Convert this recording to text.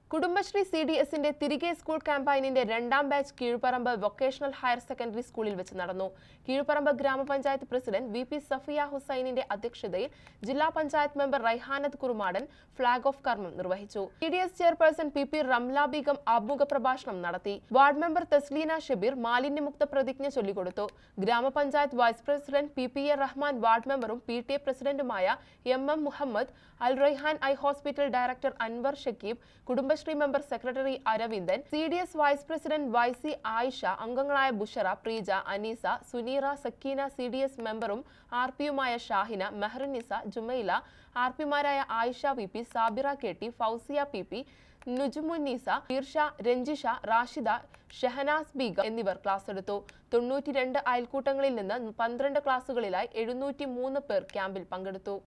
Gvhss CDSന്റെ തിരികെ school ക്യാമ്പയിനിന്റെ രണ്ടാം batch Keezhuparamba vocational higher secondary സ്കൂളിൽ വെച്ച് നടന്നു. കീഴ്പറമ്പ് ഗ്രാമപഞ്ചായത്ത് പ്രസിഡന്റ് VP സഫിയ ഹുസൈനിന്റെ അധ്യക്ഷതയിൽ ജില്ലാ panchayat member Raihanath Kurumadan flag off കർമ്മം നിർവഹിച്ചു. CDS chairperson PP Ramla Beegum ആമുഖ പ്രഭാഷണം നടത്തി. വാർഡ് മെമ്പർ തസ്ലീന ഷബീർ മാലിന്യമുക്ത പ്രതിജ്ഞ ചൊല്ലിക്കൊടുത്തു. ഗ്രാമപഞ്ചായത്ത് vice president PPA Rahman, ward മെമ്പറും PTA പ്രസിഡന്റുമായ MM Muhammad, Al Raihan eye hospital director Anwar Shakeeb, Kudumbashree member secretary Aravindan, CDS vice president YC Ayisha, അംഗങ്ങളായ ബുഷറ, പ്രീജ, അനീസ, സുനീറ, സക്കീന, CDS മെമ്പറും RPയുമായ Shahina, Meharunnisa, Jumaila, RPമാരായ Ayisha VP, Sabira KT, Fousiya PP, നുജുമുന്നീസ, ഈർഷ, Ranjisha, Rashida, Shahnaz Begum എന്നിവർ ക്ലാസ് എടുത്തു. 92 അയൽക്കൂട്ടങ്ങളിൽ നിന്ന് 12 ക്ലാസുകളിലായി 703 പേർ ക്യാമ്പിൽ പങ്കെടുത്തു.